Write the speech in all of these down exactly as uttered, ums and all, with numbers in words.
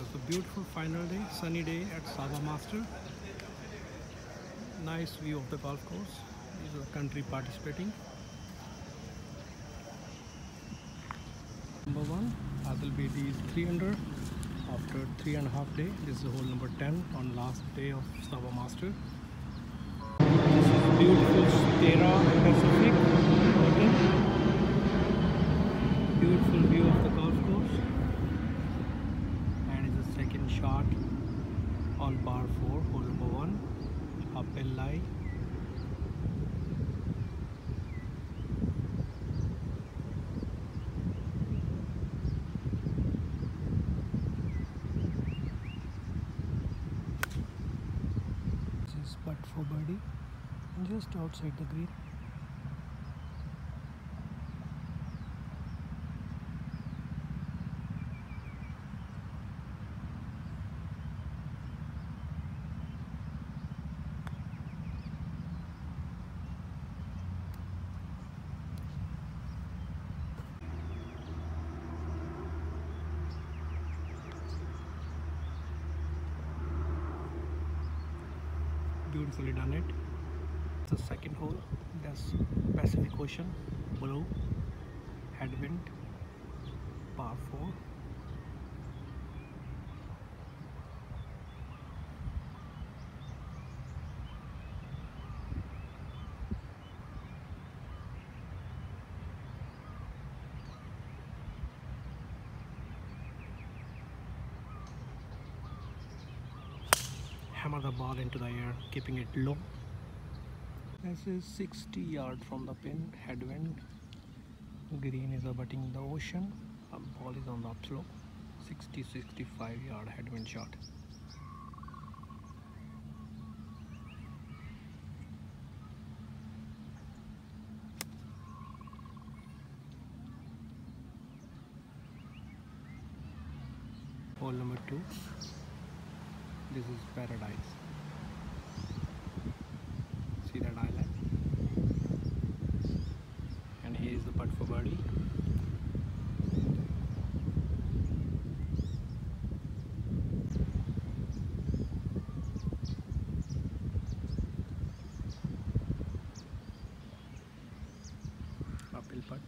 It's a beautiful final day, sunny day at Sava Master. Nice view of the golf course. These are the country participating. Number one, Adil Bedi is three under after three and a half day. This is hole number ten on last day of Sava Master. This is beautiful Stera Pacific Hotel. Beautiful view of the golf course. And is the second shot on par four, hole number one, uphill lie. This is putt for birdie, just outside the green. Beautifully done it. The second hole, that's Pacific Ocean, below, headwind, par four. Hammer the ball into the air, keeping it low. This is sixty yards from the pin, headwind. Green is abutting the ocean. The ball is on the upslope. sixty to sixty-five yard headwind shot. Hole number two. This is paradise. See that island? And here is the putt for birdie. Uphill putt.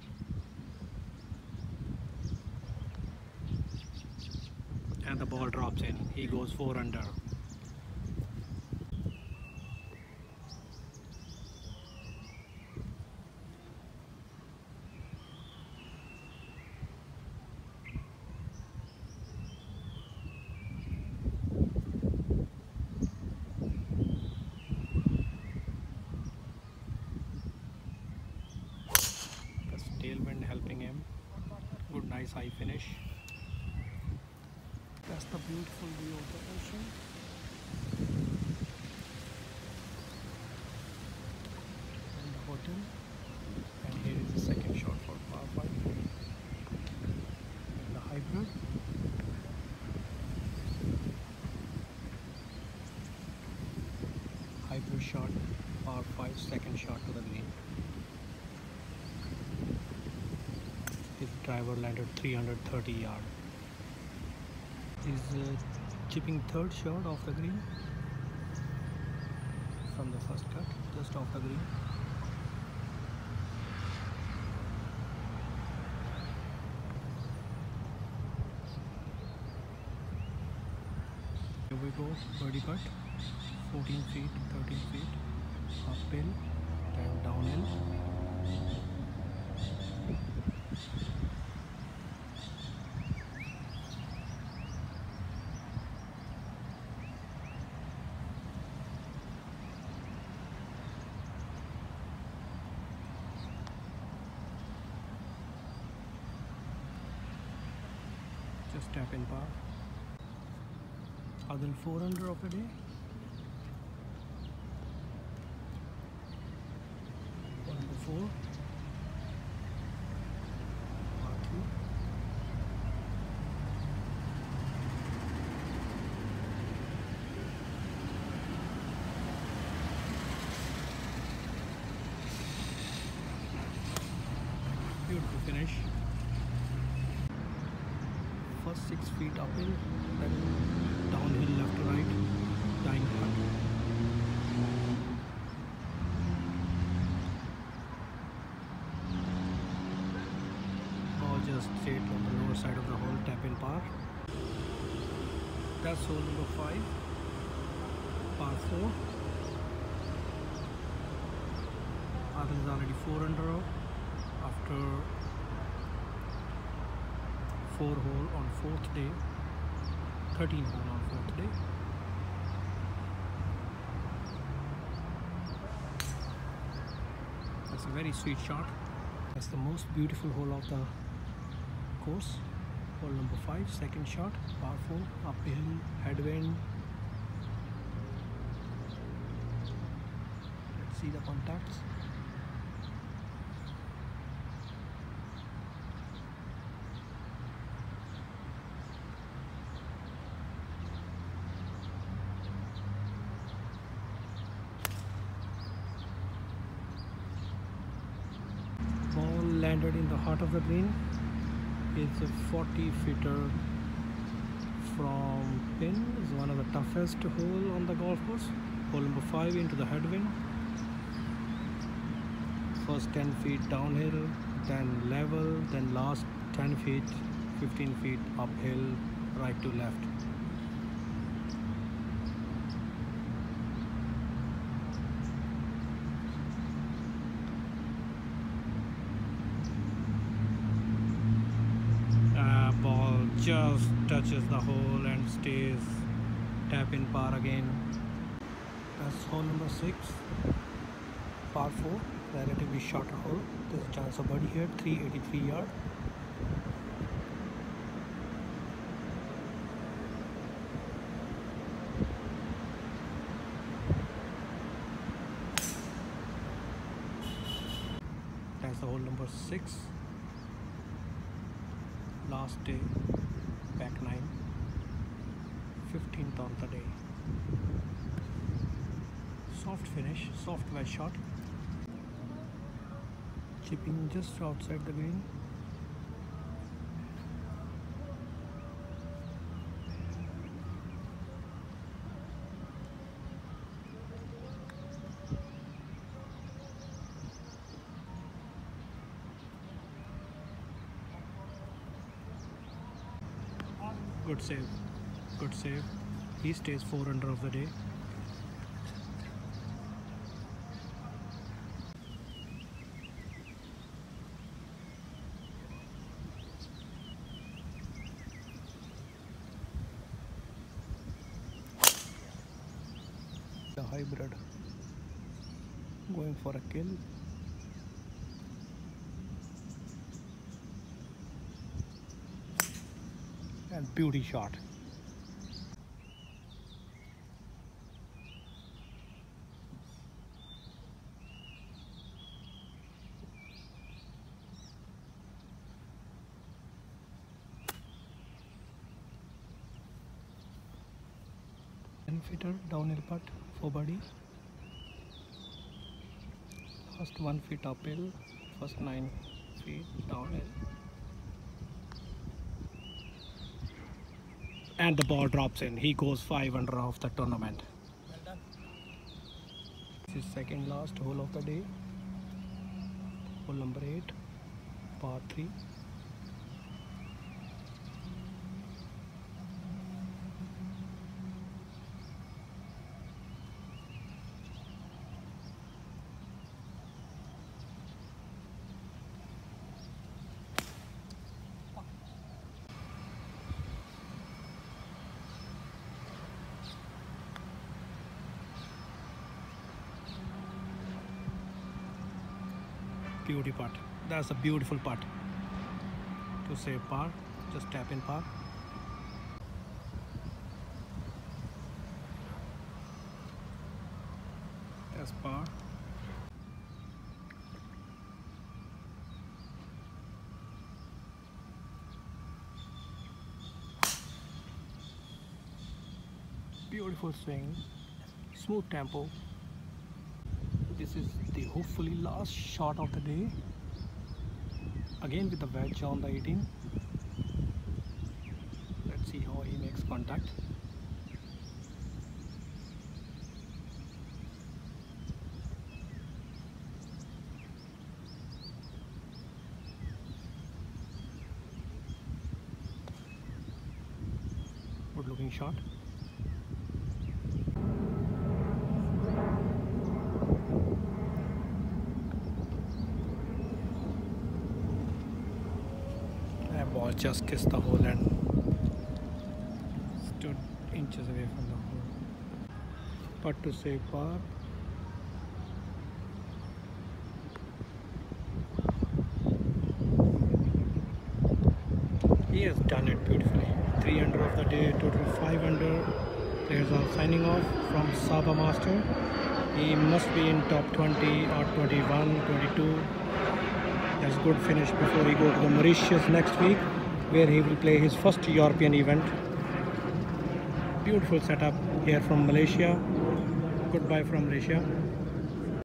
And the ball drops in. He goes four under. The tailwind helping him. Good, nice high finish. That's the beautiful view of the ocean. And the hotel. And here is the second shot for par five. And the hybrid. Hybrid shot, par five, second shot to the green. His driver landed three hundred thirty yards. Is uh, chipping third shot off the green from the first cut, just off the green. Here we go, birdie putt, fourteen feet, thirteen feet, uphill and downhill. Just tap in par. Adil four under of the day. One number four. Par two. Beautiful finish. First six feet uphill, then downhill left to right, dying putt. Ball just straight on the lower side of the hole, tap in par. That's hole number five, par four. Adil is already four under after four hole on fourth day, thirteen hole on fourth day. That's a very sweet shot. That's the most beautiful hole of the course. Hole number five, second shot, par four, uphill, headwind. Let's see the contacts. Ball landed in the heart of the green. It's a forty footer from pin. It's one of the toughest hole on the golf course. Hole number five into the headwind. First ten feet downhill, then level, then last ten feet, fifteen feet uphill, right to left. Just touches the hole and stays tap in par again. That's hole number six, par four, relatively shorter hole. There's a chance of birdie here, three eighty-three yard. That's the hole number six, last day. Back nine, fifteenth on the day. Soft finish, soft wedge shot. Chipping just outside the green. Good save, good save. He stays four under of the day. The hybrid going for a kill. And beauty shot. ten footer downhill putt for birdie. First one feet uphill, first nine feet downhill. And the ball drops in. He goes five under of the tournament. Well done. This is second last hole of the day. Hole number eight, par three. Beauty putt. That's a beautiful putt. To save par, just tap in par. That's par. Beautiful swing, smooth tempo. This is the hopefully last shot of the day. Again with the wedge on the eighteen. Let's see how he makes contact. Good looking shot. That ball just kissed the hole and stood inches away from the hole. Putt to save par. He has done it beautifully. Three under of the day, total five under. Players are signing off from Saba Master. He must be in top twenty or twenty-one, twenty-two. That's good finish before he go to the Mauritius next week, where he will play his first European event. Beautiful setup here from Malaysia. Goodbye from Malaysia.